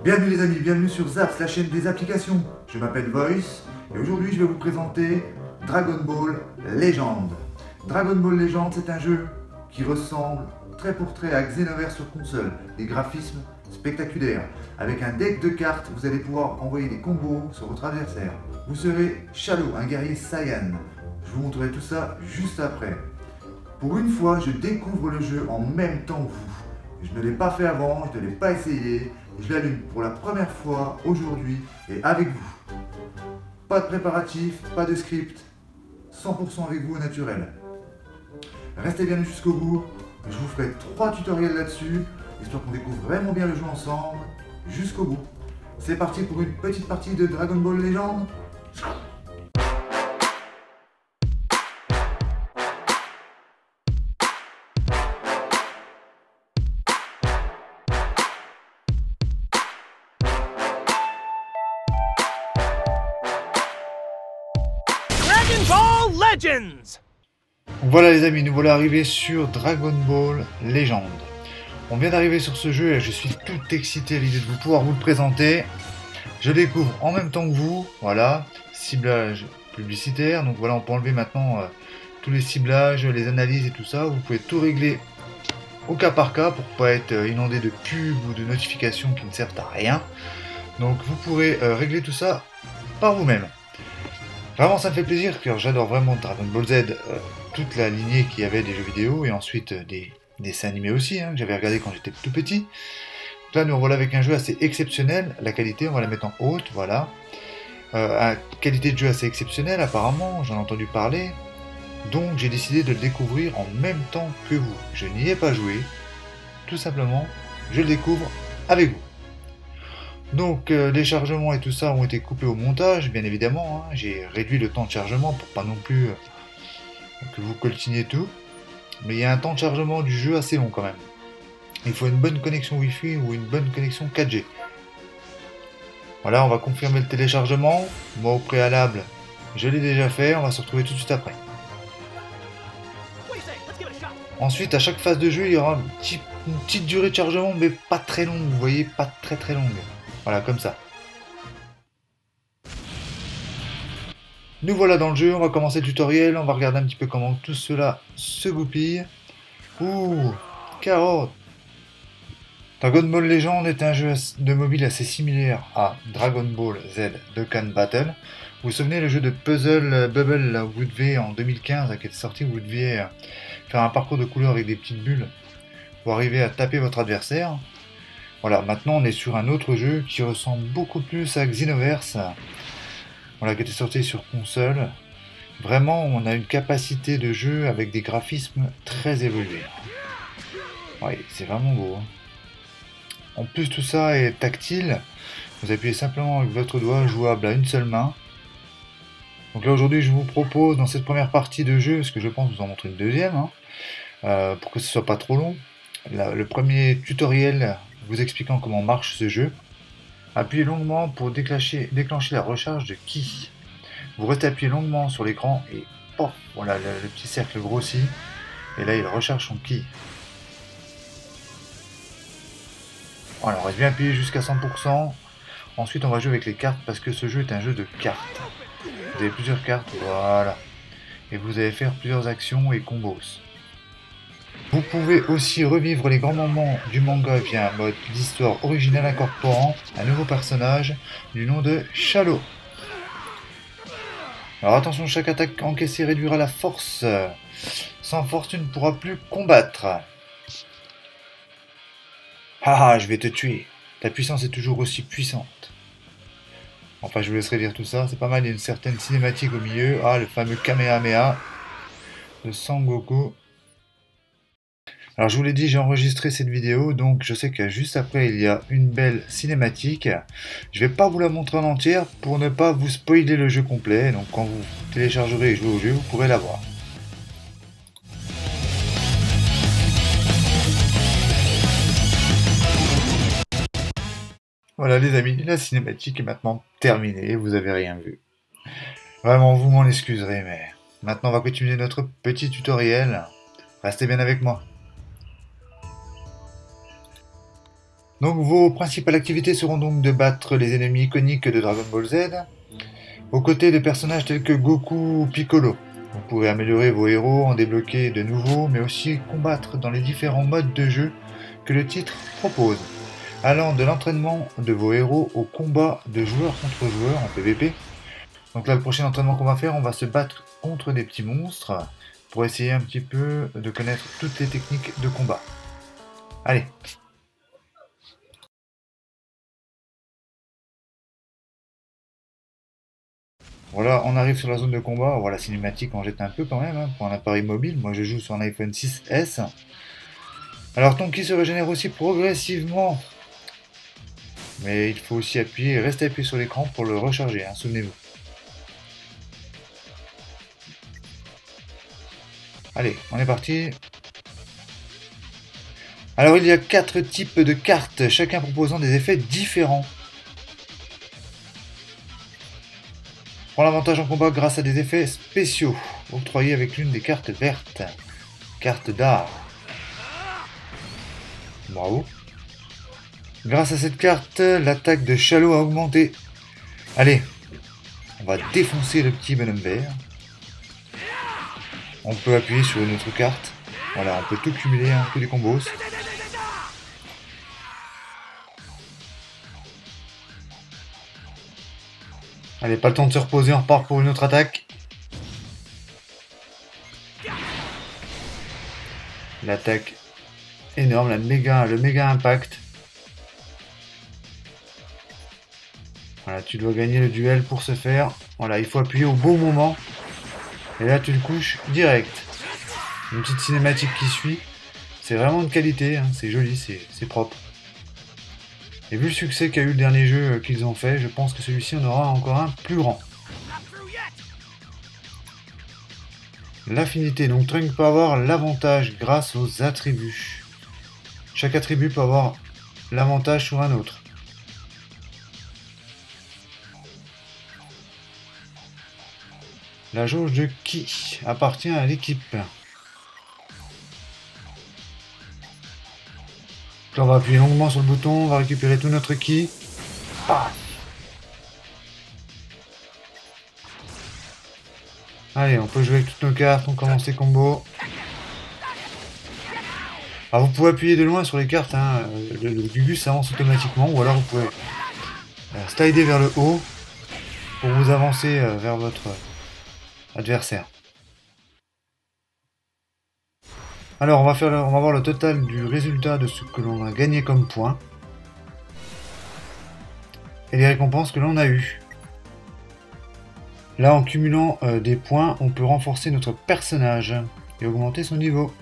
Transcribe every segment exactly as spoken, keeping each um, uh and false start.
Bienvenue les amis, bienvenue sur Zaps, la chaîne des applications. Je m'appelle Voice et aujourd'hui je vais vous présenter Dragon Ball Legend. Dragon Ball Legend, c'est un jeu qui ressemble trait pour trait à Xenoverse sur console. Des graphismes spectaculaires. Avec un deck de cartes, vous allez pouvoir envoyer des combos sur votre adversaire. Vous serez Shadow, un guerrier Saiyan. Je vous montrerai tout ça juste après. Pour une fois, je découvre le jeu en même temps que vous. Je ne l'ai pas fait avant, je ne l'ai pas essayé. Je l'allume pour la première fois aujourd'hui et avec vous. Pas de préparatif, pas de script, cent pour cent avec vous au naturel. Restez bien jusqu'au bout, je vous ferai trois tutoriels là-dessus, histoire qu'on découvre vraiment bien le jeu ensemble, jusqu'au bout. C'est parti pour une petite partie de Dragon Ball Legend. Dragon Ball Legends! Voilà les amis, nous voilà arrivés sur Dragon Ball Legend. On vient d'arriver sur ce jeu et je suis tout excité à l'idée de vous pouvoir vous le présenter. Je découvre en même temps que vous, voilà, ciblage publicitaire. Donc voilà, on peut enlever maintenant euh, tous les ciblages, les analyses et tout ça. Vous pouvez tout régler au cas par cas pour pas être inondé de pubs ou de notifications qui ne servent à rien. Donc vous pourrez euh, régler tout ça par vous-même. Vraiment ça me fait plaisir car j'adore vraiment Dragon Ball Z, euh, toute la lignée qu'il y avait des jeux vidéo et ensuite euh, des, des dessins animés aussi, hein, que j'avais regardé quand j'étais tout petit. Donc là nous voilà avec un jeu assez exceptionnel, la qualité on va la mettre en haute, voilà. Euh, une qualité de jeu assez exceptionnelle apparemment, j'en ai entendu parler. Donc j'ai décidé de le découvrir en même temps que vous. Je n'y ai pas joué, tout simplement, je le découvre avec vous. Donc euh, les chargements et tout ça ont été coupés au montage, bien évidemment. Hein. J'ai réduit le temps de chargement pour pas non plus euh, que vous coltiniez tout. Mais il y a un temps de chargement du jeu assez long quand même. Il faut une bonne connexion Wi-Fi ou une bonne connexion quatre G. Voilà, on va confirmer le téléchargement. Moi au préalable, je l'ai déjà fait, on va se retrouver tout de suite après. Ensuite, à chaque phase de jeu, il y aura un petit, une petite durée de chargement, mais pas très longue, vous voyez, pas très très longue. Voilà, comme ça. Nous voilà dans le jeu, on va commencer le tutoriel, on va regarder un petit peu comment tout cela se goupille. Ouh, carotte. Dragon Ball Legend est un jeu de mobile assez similaire à Dragon Ball Z Dokkan Battle. Vous vous souvenez le jeu de puzzle Bubble là, où vous devez, en deux mille quinze, qui est sorti, où vous deviez faire un parcours de couleurs avec des petites bulles pour arriver à taper votre adversaire. Voilà, maintenant on est sur un autre jeu qui ressemble beaucoup plus à Xenoverse, voilà, qui était sorti sur console. Vraiment, on a une capacité de jeu avec des graphismes très évolués. Ouais, c'est vraiment beau. Hein. En plus, tout ça est tactile. Vous appuyez simplement avec votre doigt, jouable à une seule main. Donc là, aujourd'hui, je vous propose, dans cette première partie de jeu, parce que je pense vous en montrer une deuxième, hein, euh, pour que ce soit pas trop long, la, le premier tutoriel vous expliquant comment marche ce jeu. Appuyez longuement pour déclencher, déclencher la recharge de Ki. Vous restez appuyé longuement sur l'écran et pof, voilà, le, le petit cercle grossit. Et là, il recharge son Ki. Voilà, on reste bien appuyé jusqu'à cent pour cent. Ensuite, on va jouer avec les cartes parce que ce jeu est un jeu de cartes. Vous avez plusieurs cartes, voilà. Et vous allez faire plusieurs actions et combos. Vous pouvez aussi revivre les grands moments du manga via un mode d'histoire original incorporant un nouveau personnage du nom de Shadow. Alors attention, chaque attaque encaissée réduira la force. Sans force, tu ne pourras plus combattre. Haha, je vais te tuer. Ta puissance est toujours aussi puissante. Enfin, je vous laisserai lire tout ça. C'est pas mal, il y a une certaine cinématique au milieu. Ah, le fameux Kamehameha de Sangoku. Alors je vous l'ai dit, j'ai enregistré cette vidéo, donc je sais que juste après il y a une belle cinématique. Je vais pas vous la montrer en entière pour ne pas vous spoiler le jeu complet, donc quand vous téléchargerez et jouez au jeu, vous pourrez la voir. Voilà les amis, la cinématique est maintenant terminée, vous avez rien vu. Vraiment, vous m'en excuserez, mais maintenant on va continuer notre petit tutoriel. Restez bien avec moi. Donc vos principales activités seront donc de battre les ennemis iconiques de Dragon Ball Z, aux côtés de personnages tels que Goku ou Piccolo. Vous pourrez améliorer vos héros, en débloquer de nouveaux, mais aussi combattre dans les différents modes de jeu que le titre propose, allant de l'entraînement de vos héros au combat de joueur contre joueur en P V P. Donc là, le prochain entraînement qu'on va faire, on va se battre contre des petits monstres pour essayer un petit peu de connaître toutes les techniques de combat. Allez! Voilà, on arrive sur la zone de combat. Voilà, la cinématique en jette un peu quand même, hein, pour un appareil mobile. Moi, je joue sur un iPhone six S. Alors, ton ki se régénère aussi progressivement. Mais il faut aussi appuyer, rester appuyé sur l'écran pour le recharger, hein, souvenez-vous. Allez, on est parti. Alors, il y a quatre types de cartes, chacun proposant des effets différents. Prends l'avantage en combat grâce à des effets spéciaux, octroyés avec l'une des cartes vertes. Carte d'art. Bravo. Grâce à cette carte, l'attaque de Chalot a augmenté. Allez, on va défoncer le petit bonhomme vert. On peut appuyer sur une autre carte. Voilà, on peut tout cumuler, un peu des combos. Allez, pas le temps de se reposer, on repart pour une autre attaque. L'attaque énorme, la méga, le méga impact. Voilà, tu dois gagner le duel pour ce faire. Voilà, il faut appuyer au bon moment. Et là, tu le couches direct. Une petite cinématique qui suit. C'est vraiment de qualité, hein, c'est joli, c'est propre. Et vu le succès qu'a eu le dernier jeu qu'ils ont fait, je pense que celui-ci en aura encore un plus grand. L'affinité, donc Trunks peut avoir l'avantage grâce aux attributs. Chaque attribut peut avoir l'avantage sur un autre. La jauge de ki appartient à l'équipe. Là, on va appuyer longuement sur le bouton, on va récupérer tout notre ki. Ah. Allez, on peut jouer avec toutes nos cartes, on commence les combos. Alors, vous pouvez appuyer de loin sur les cartes, hein. le, le Gugus avance automatiquement, ou alors vous pouvez euh, slider vers le haut pour vous avancer euh, vers votre adversaire. Alors on va faire, le, on va voir le total du résultat de ce que l'on a gagné comme points et les récompenses que l'on a eues. Là, en cumulant euh, des points, on peut renforcer notre personnage et augmenter son niveau.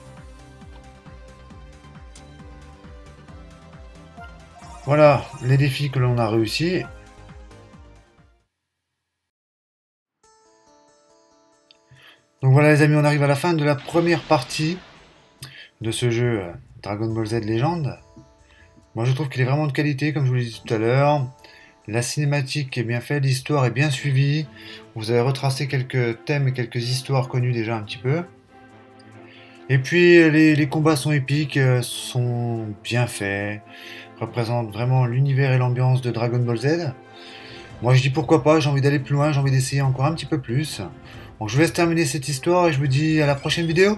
Voilà les défis que l'on a réussi. Donc voilà les amis, on arrive à la fin de la première partie de ce jeu euh, Dragon Ball Z Legend. Moi je trouve qu'il est vraiment de qualité, comme je vous l'ai dit tout à l'heure. La cinématique est bien faite, l'histoire est bien suivie. Vous avez retracé quelques thèmes et quelques histoires connues déjà un petit peu. Et puis les, les combats sont épiques, euh, sont bien faits, représentent vraiment l'univers et l'ambiance de Dragon Ball Z. Moi je dis pourquoi pas, j'ai envie d'aller plus loin, j'ai envie d'essayer encore un petit peu plus. Donc je vous laisse terminer cette histoire et je vous dis à la prochaine vidéo.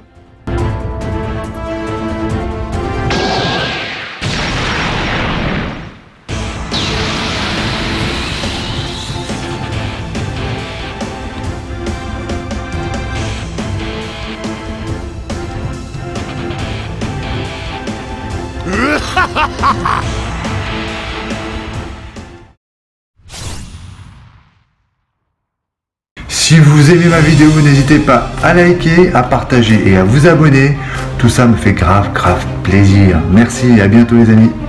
Si vous aimez ma vidéo, n'hésitez pas à liker, à partager et à vous abonner. Tout ça me fait grave, grave plaisir. Merci et à bientôt les amis.